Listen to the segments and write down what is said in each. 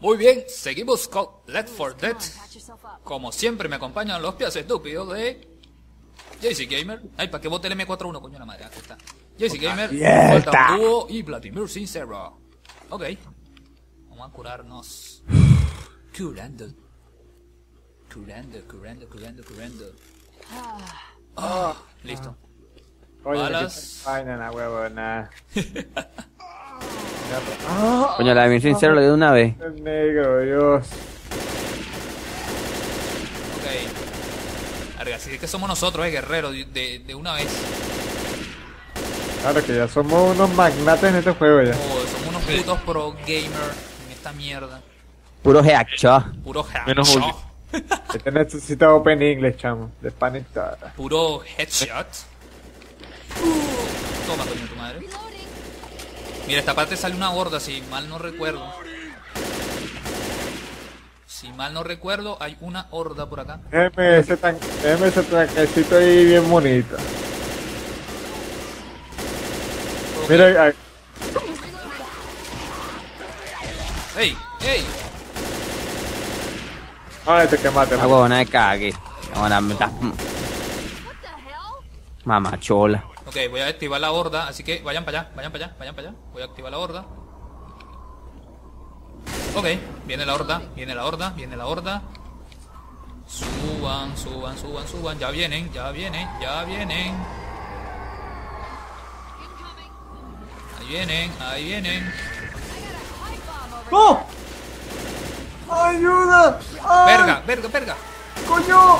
Muy bien, seguimos con Left 4 Dead. Como siempre me acompañan los pies estúpidos de JC Gamer. Ay, ¿para qué bote el M41, coño la madre? Aquí está. JC Gamer, falta un dúo y Vladimir Sincero. Ok. Vamos a curarnos. Curando. Listo. Balas. Vaina, huevona. Coño, la de mi sincero le dio una vez. El negro, Dios. Ok. Arga, así que somos nosotros, guerreros, de una vez. Claro que ya somos unos magnates en este juego ya. Oh, somos unos putos pro gamer en esta mierda. Puro headshot. Puro Menos headshot. Este necesita Open English, chamo. De Spanish toda. Puro headshot. Toma, coño, tu madre. Mira, esta parte sale una gorda, si mal no recuerdo. Si mal no recuerdo, hay una horda por acá. Déjeme ese tanquecito ahí bien bonito. Ok. Mira, ahí. ¡Ey! ¡Ey! Ay, te quemaste. La huevona de cague. Ahora me estás... Mamachola. Ok, voy a activar la horda, así que vayan para allá. Voy a activar la horda. Ok, viene la horda. Suban. Ya vienen. Ahí vienen. ¡Oh! ¡Ayuda! ¡Ay! Verga. ¡Coño!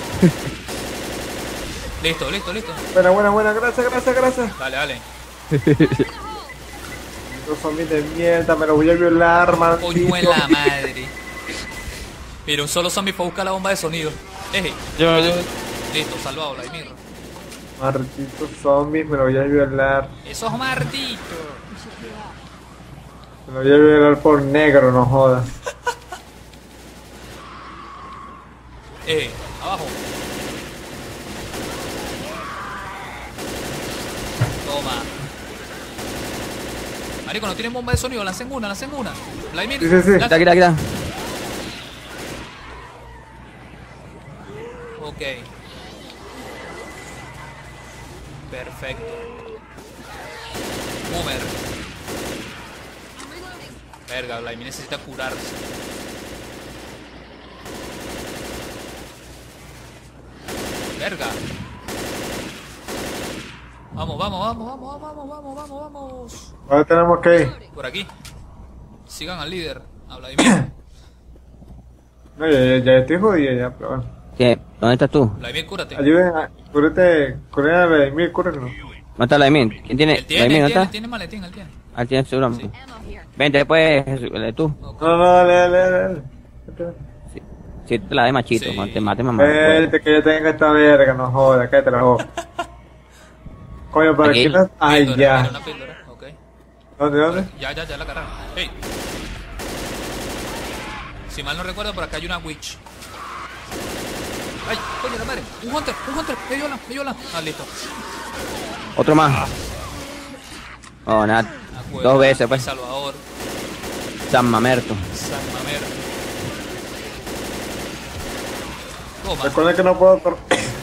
Listo. Buena, gracias. Dale. Los zombies de mierda, me los voy a violar, maldito. Coño en la madre. Mira, un solo zombie fue a buscar la bomba de sonido. Yo. Listo, salvado, Vladimir. Malditos zombies, me los voy a violar. Esos martitos. Me los voy a violar por negro, no jodas. Abajo. Toma. Marico, no tienen bomba de sonido, lancen una. Vladimir, Sí. lanza. Quita. Ok. Perfecto. Boomer. Verga, Vladimir necesita curarse. Verga. Vamos. Ahora tenemos que ir. Por aquí. Sigan al líder, a Vladimir. No, ya estoy jodido ya, pero bueno. ¿Qué? ¿Dónde estás tú? Vladimir, cúrate. Ayuden a... Cúrate a Vladimir, cúrate. ¿Dónde está la de mí? ¿Quién tiene? Él ¿La de mí dónde tiene está? tiene maletín, él tiene. Ah, tiene seguro. Vente después, tú. No, dale. Si te la de machito, Sí. cuando te mate mamá. Vete que yo tenga esta verga, no jodas, cállate la boca. Coño, ¿para Aquí. qué no? Ay, Píldora, ya. mira, una píldora, ok. ¿Dónde? Ya la cargaron. ¡Ey! Si mal no recuerdo, por acá hay una witch. ¡Ay! ¡Coño la madre! ¡Un hunter! ¡Me violan! Ah, listo. Otro más. Oh, nada. Acuerda, 2 veces, El pues. Salvador. San Mamerto. San Mamero. Toma. Recuerda que no puedo correr.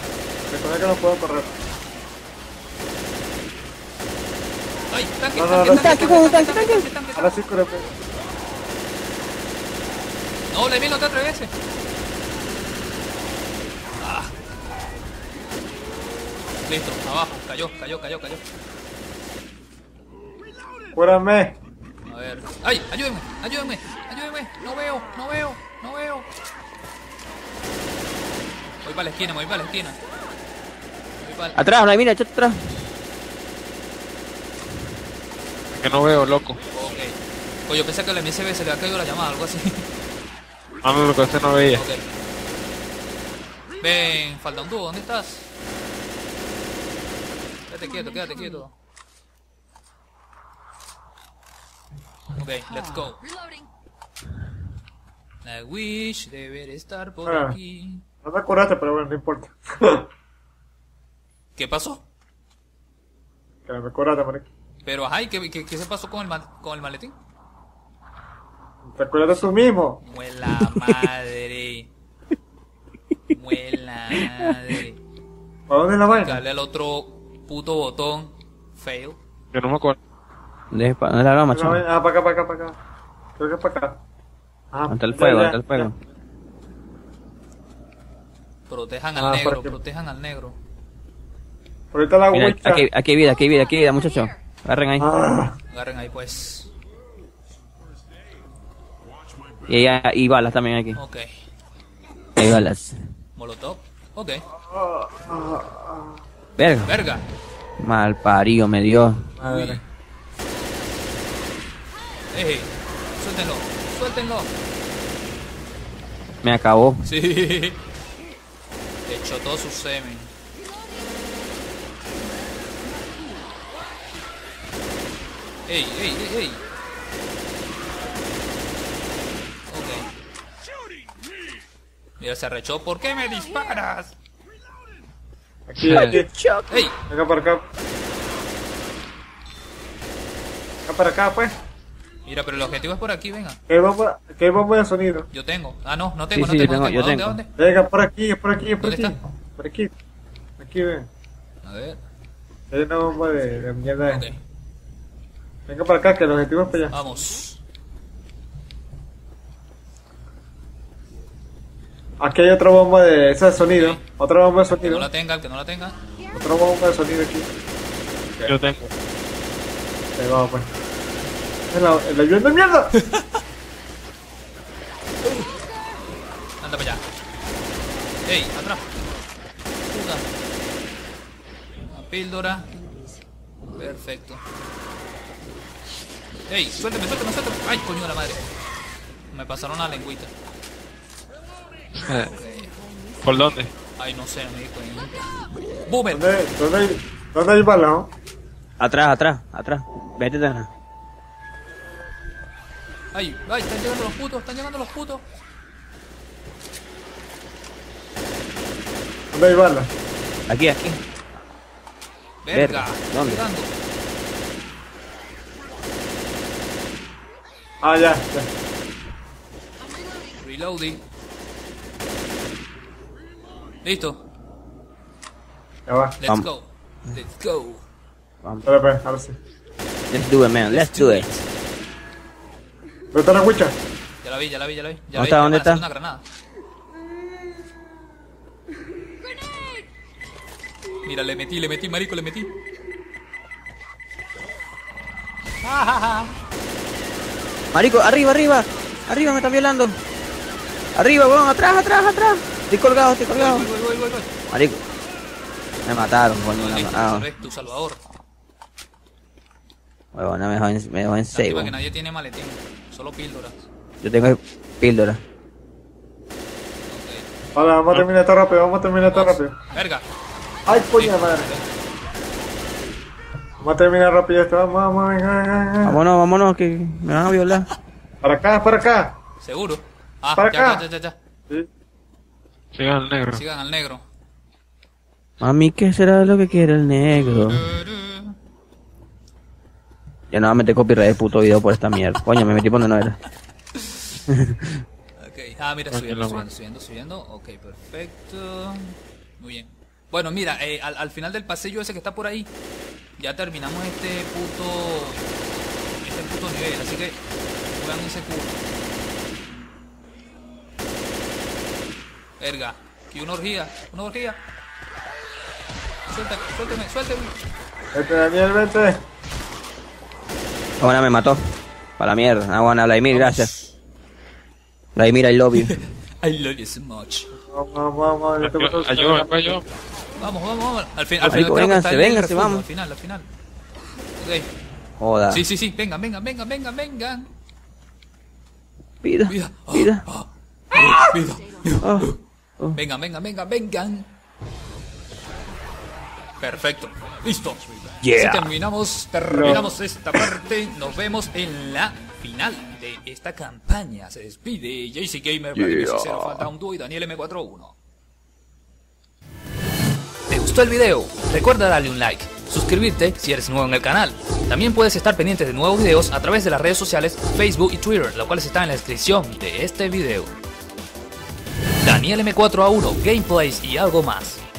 ¡Ay! ¡Tanque! No. ¡Tanque! Ahora sí, cúrate. No, Vladimir, no te atreves. Listo, abajo. Cayó. Cúrame. A ver. ¡Ay! ¡Ayúdenme! No veo. Voy para la esquina. Atrás, la mira, échate atrás. Que no veo, loco. Ok. Oye, pensé que al MSB se le ha caído la llamada, algo así. No, lo que usted no veía. Ok. Ven, falta un dúo, ¿dónde estás? Quédate quieto. Ok, let's go. La Wish debe estar por aquí. No me curaste, pero bueno, no importa. ¿Qué pasó? Que no me curaste, marico. Pero, ajá, ¿y qué se pasó con el maletín? Recuerda tú mismo. Muela madre. Muela madre. ¿Para dónde es la vaina? Dale al otro puto botón. Fail. Yo no me acuerdo. ¿Dónde es la broma, chavo? Ah, para acá, para acá, para acá. Creo que es para acá. Ah, Ante el ya, fuego, ya, ante el fuego. Protejan al Ah, negro, porque- protejan al negro. Ahorita la Mira, hucha. aquí hay vida, muchachos. Agarren ahí. Ah, Agarren ahí pues. Y balas también aquí. Ok. Hay balas. Molotov. Ok. Verga. Verga. Mal parido me dio. madre. Ey. Suéltenlo. Suéltenlo. Me acabó. Sí. Le echó todo su semen. Ey, ey, ey, ey. Ok. Mira, se arrechó. ¿Por qué me disparas? Aquí, aquí. Ey. Acá para acá. Acá para acá, pues. Mira, pero el objetivo es por aquí, venga. Que hay bomba de sonido. Yo tengo. Ah, no, no tengo, Sí, no sí, tengo, no yo tengo. ¿A tengo. dónde? ¿A dónde? Venga, por aquí, es por aquí, es por ¿Dónde aquí. está? Por aquí. Aquí, ven. A ver. Hay una bomba de mierda. Ok. Venga para acá, que el objetivo es para allá. Vamos. Aquí hay otra bomba de esa de sonido. Ok. Otra bomba de Que no sonido. la tenga, el que no la tenga. Otra bomba de sonido aquí. Yo tengo. Ahí va, pues. El avión de mierda. Anda para allá. Ey, atrás. Puta. Una píldora. Perfecto. Ey, suéltame, suéltame, suéltame. Ay, coño de la madre. Me pasaron la lengüita. ¿Por dónde? Ay, no sé, no me di cuenta. Boomer. ¿Dónde hay balas, no? Atrás. Vete atrás. Ay, ay, están llegando los putos, están llegando los putos. ¿Dónde hay balas? Aquí. Verga. ¿Dónde? Llegando. Ah, ya. Reloading. Listo. Ya va. Let's Vamos. go. Let's go. Vamos. Espera, pues, ahora sí. Let's do it, man. Let's do it. ¿Dónde está la hucha? Ya la vi. ¿Dónde Ya está? vi, ¿Dónde me lanzó está? Una granada. Mira, le metí, marico, le metí. Marico, arriba. Arriba, me están violando. Arriba, weón, atrás. Estoy colgado. Voy. Marico. Me mataron, coño. Listo, salvé, tu salvador. Huevón, me dejó en 6, Lástima que weón. nadie tiene maletín, solo píldoras. Yo tengo píldora. Ok. Vale, vamos a terminar esto rápido, Verga. Ay, coño de Listo. madre. Vamos a terminar rápido esto, vamos, venga. Vámonos, que me van a violar. Para acá. ¿Seguro? Ah, Para ya. acá. Sí. Sigan al negro. Sigan al negro. Mami, ¿qué será lo que quiere el negro? Ya no va a meter copyright de puto video por esta mierda. Coño, me metí por donde no era. Ok. Ah, mira, subiendo. Ok, perfecto. Muy bien. Bueno, mira, al final del pasillo ese que está por ahí, ya terminamos este puto nivel, así que juegan ese culo. Verga, aquí una orgía. Suélteme. Vete, Daniel, vete. Ahora me mató. Para la mierda. Ah, bueno, Vladimir, gracias. Vladimir, I love you. I love you so much. Vamos. Yo te voy a- Ayúdame. Vamos. Al final Marico, creo que vénganse, está el vénganse, refugio, vamos. Al final. Ok. Joda. Sí. Vengan. Vida. Vida. Vida. Vida. Oh. Vengan. Perfecto. Listo. Yeah. Así terminamos esta parte. Nos vemos en la final de esta campaña. Se despide JC Gamer, Vladimir Cicero, Falta un dúo y Daniel M41. ¿Te gustó el video? Recuerda darle un like, suscribirte si eres nuevo en el canal También puedes estar pendiente de nuevos videos a través de las redes sociales Facebook y Twitter, las cuales están en la descripción de este video. Daniel M4A1, gameplays y algo más.